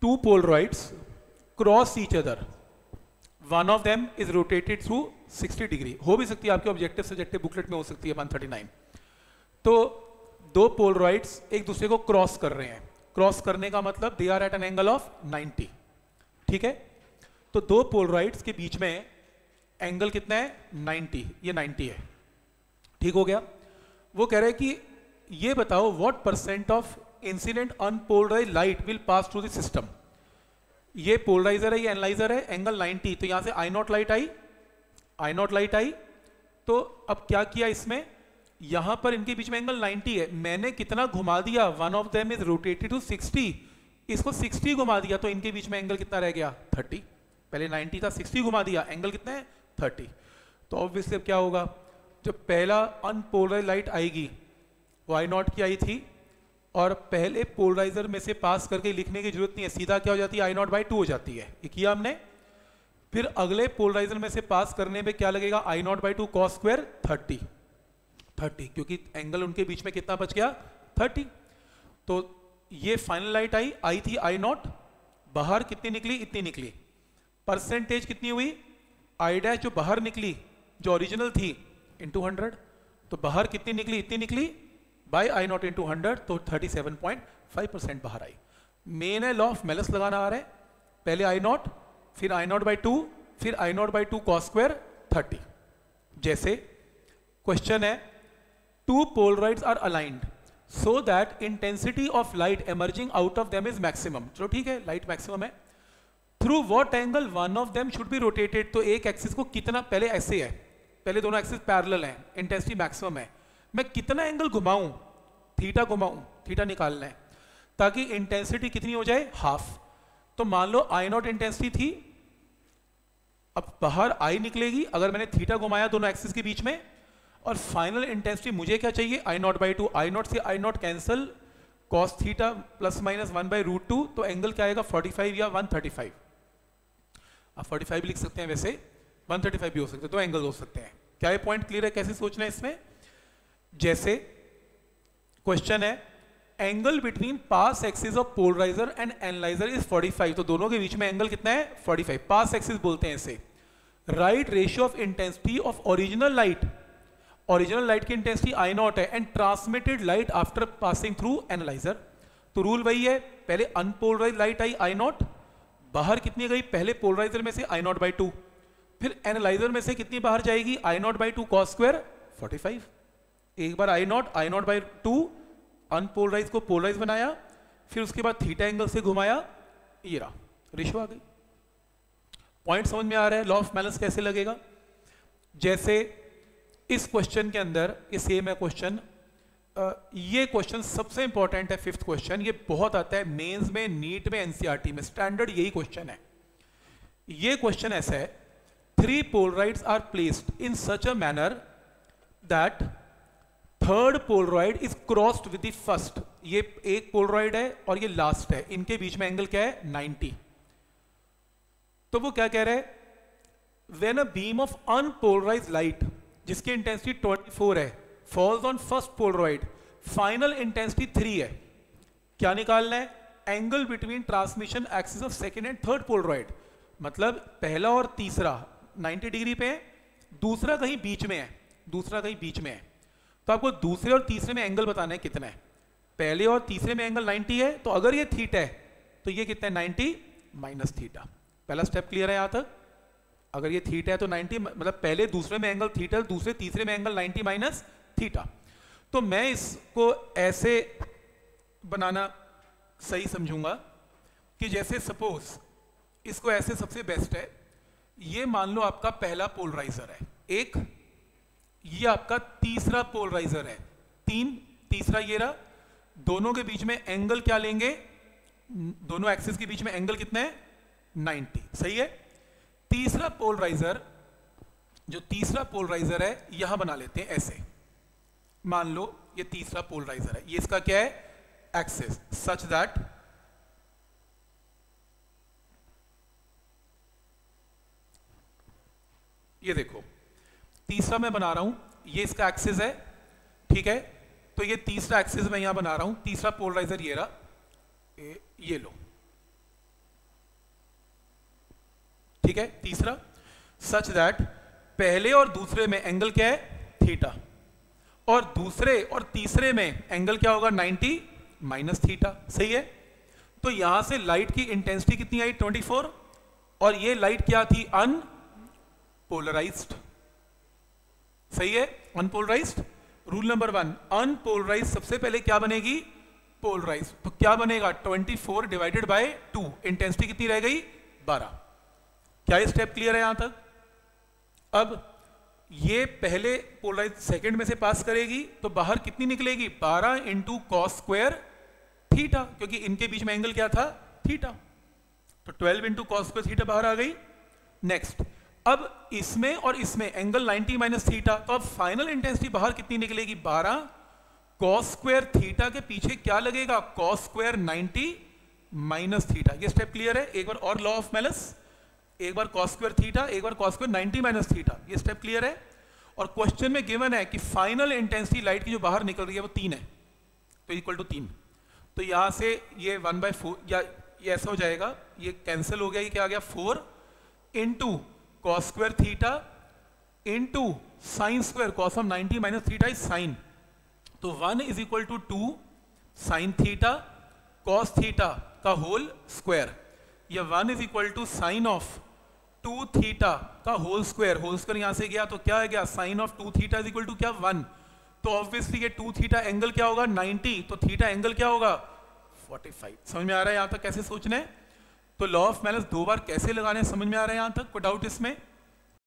two polaroids cross each other, one of them is rotated through 60 degree, हो भी सकती है आपके ऑब्जेक्टिव सब्जेक्टिव बुकलेट में हो सकती है 139। तो दो पोलरॉइड्स एक दूसरे को क्रॉस कर रहे हैं, क्रॉस करने का मतलब they are at an angle of 90, ठीक है। तो दो पोलरॉइड्स के बीच में एंगल कितना है 90, ये 90 है, ठीक हो गया। वो कह रहे हैं कि ये बताओ what percent of incident unpolarised light will pass through the system. ये पोलराइजर है, ये एनालाइजर है, एंगल 90, तो यहां से I naught light I, I naught light आई। तो अब क्या किया इसमें, यहां पर इनके बीच में एंगल 90 है, मैंने कितना घुमा दिया, one of them is rotated to 60, इसको 60 घुमा दिया, तो इनके बीच में एंगल कितना रह गया 30। पहले 90 था, 60 घुमा दिया, एंगल कितना है 30। तो ऑब्वियसली अब क्या होगा, जब पहला अनपोलराइज्ड लाइट आएगी वो आई नॉट की आई थी, और पहले पोलराइजर में से पास करके लिखने की जरूरत नहीं है, सीधा क्या हो जाती है आई नॉट बाई 2 हो जाती है, ये किया हमने। फिर अगले पोलराइजर में से पास करने में क्या लगेगा, I naught by 2 cos square 30, क्योंकि एंगल उनके बीच में कितना बच गया 30। तो ये फाइनल लाइट आई थी आई नॉट, बाहर कितनी निकली, इतनी निकली, परसेंटेज कितनी हुई, आई डैश जो बाहर निकली जो ओरिजिनल थी इंटू 100, तो बाहर कितनी निकली, इतनी निकली बाय आई नॉट इंटू 100, तो 37.5% बाहर आई। मेन है लॉ ऑफ मेलस लगाना आ रहा है, पहले आई नॉट, फिर आई नॉट बाई 2, फिर I naught by 2 cos square 30। जैसे क्वेश्चन है, two polaroids are aligned so that intensity of light emerging out of them is maximum. चलो ठीक है, लाइट मैक्सिमम है, through what angle one of them should be rotated. तो एक axis को कितना, पहले ऐसे है, पहले दोनों एक्सिस पैरेलल हैं, इंटेंसिटी मैक्सिमम है, मैं कितना एंगल घुमाऊं, थीटा घुमाऊं, थीटा निकालना है ताकि इंटेंसिटी कितनी हो जाए हाफ। तो मान लो आई नॉट इंटेंसिटी थी, अब बाहर आई निकलेगी, अगर मैंने थीटा घुमाया दोनों एक्सिस के बीच में, और फाइनल इंटेंसिटी मुझे क्या चाहिए I naught by 2, I naught से I naught cancel, cos theta plus minus 1/√2, तो एंगल क्या आएगा 45 या 135। आप 45 भी लिख सकते हैं, वैसे 135 भी हो सकते हैं, तो एंगल हो सकते हैं। क्या ये पॉइंट क्लियर है, कैसे सोचना है इसमें। जैसे क्वेश्चन है, angle between pass axis of polarizer and analyzer is 45, तो दोनों के बीच में एंगल कितना है 45, पास एक्सिस बोलते हैं इसे। Right ratio of intensity of original light, original light की इंटेंसिटी आई नॉट है, and transmitted light after passing through analyzer. तो रूल वही है, पहले unpolarized light I I naught, बाहर कितनी गई, पहले पोलराइजर में से आई नॉट बाई 2, फिर एनालाइजर में से कितनी बाहर जाएगी I naught by 2 cos square 45। एक बार आई नॉट बाई 2 अनपोलराइज को पोलराइज बनाया, फिर उसके बाद थीटा एंगल से घुमाया, ये रहा रेशियो आ गई। पॉइंट समझ में आ रहा है, लॉ ऑफ बैलेंस कैसे लगेगा। जैसे इस क्वेश्चन के अंदर, ये सेम है क्वेश्चन, ये क्वेश्चन सबसे इंपॉर्टेंट है, 5th क्वेश्चन, ये बहुत आता है मेंस में, नीट में, एनसीईआरटी में, स्टैंडर्ड यही क्वेश्चन है। ये क्वेश्चन ऐसा है, 3 polaroids are placed in such a manner that third polaroid is crossed with the first. ये एक पोलराइड है और ये लास्ट है, इनके बीच में एंगल क्या है 90। तो वो क्या कह रहे हैं, when a beam of unpolarized light जिसकी इंटेंसिटी 24 है falls on first polaroid, final intensity 3 है, क्या निकालना है, angle between transmission axis of second and third polaroid. मतलब पहला और तीसरा 90 डिग्री पे है, दूसरा कहीं बीच में है, दूसरा कहीं बीच में है, तो आपको दूसरे और तीसरे में एंगल बताना है कितना है। पहले और तीसरे में एंगल 90 है, तो अगर ये थीटा है तो ये कितना है 90 माइनस थीटा। पहला स्टेप क्लियर है यहां तक। अगर ये थीटा है तो 90, मतलब पहले दूसरे में एंगल थीटा, दूसरे तीसरे में एंगल 90 माइनस थीटा। तो मैं इसको ऐसे बनाना सही समझूंगा कि जैसे सपोज इसको ऐसे सबसे बेस्ट है, ये मान लो आपका पहला पोलराइजर है एक, ये आपका तीसरा पोलराइजर है 3, तीसरा ये रहा, दोनों के बीच में एंगल क्या लेंगे, दोनों एक्सिस के बीच में एंगल कितना है 90, सही है। तीसरा पोलराइजर, जो तीसरा पोलराइजर है यहां बना लेते हैं ऐसे, मान लो ये तीसरा पोलराइजर है, ये इसका क्या है एक्सिस, सच दैट ये देखो तीसरा मैं बना रहा हूं, ये इसका एक्सिस है, ठीक है। तो ये तीसरा एक्सिस मैं यहां बना रहा हूं, तीसरा पोलराइजर ये रहा, ये लो, ठीक है। तीसरा, सच दैट पहले और दूसरे में एंगल क्या है, थीटा, और दूसरे और तीसरे में एंगल क्या होगा, 90 माइनस थीटा। सही है। तो यहां से लाइट की इंटेंसिटी कितनी आई, 24, और ये लाइट क्या थी, अनपोलराइज्ड। सही है, अनपोलराइज्ड। रूल नंबर 1, अनपोलराइज्ड सबसे पहले क्या बनेगी, पोलराइज्ड। तो क्या बनेगा, 24 डिवाइडेड बाय 2, इंटेंसिटी कितनी रह गई, 12। क्या ये स्टेप क्लियर है यहां तक? अब ये पहले पोलराइज सेकंड में से पास करेगी तो बाहर कितनी निकलेगी, 12 इंटू कॉस स्क्वायर थीटा, क्योंकि इनके बीच में एंगल क्या था, थीटा। तो 12 इंटू कॉस स्क्वायर थीटा बाहर आ गई। नेक्स्ट, अब इसमें और इसमें एंगल 90 माइनस थीटा, तो अब फाइनल इंटेंसिटी बाहर कितनी निकलेगी, 12 कॉस स्क्वायर थीटा के पीछे क्या लगेगा, कॉस स्क्वायर 90 माइनस थीटा। ये स्टेप क्लियर है। एक बार और लॉ ऑफ मेलस, एक बार कॉस स्क्वायर थीटा, एक बार कॉस स्क्वायर 90 माइनस थीटा। ये स्टेप क्लियर है। और क्वेश्चन में गिवन है कि फाइनल इंटेंसिटी लाइट की जो बाहर निकल रही है वो 3 है, तो इक्वल टू 3। तो यहां से ये 1/4 या ये ऐसा हो जाएगा, ये कैंसिल हो गया, ये क्या आ गया, 4 into cos square theta into sine square cos of 90 minus theta is sine. तो 1 is equal to 2 sine theta cos theta का होल स्क्वायर, या 1 is equal to sine of 2 theta का होल स्क्वायर यहां से गया तो क्या आ गया, sine of 2 theta is equal to क्या, 1। तो ऑब्वियसली ये 2 थीटा एंगल क्या होगा, 90, तो थीटा एंगल क्या होगा, 45। समझ में आ रहा है यहां तक कैसे सोचना है? तो लॉ ऑफ माइनस 2 बार कैसे लगाने समझ में आ रहा है यहां तक, कोई डाउट इसमें?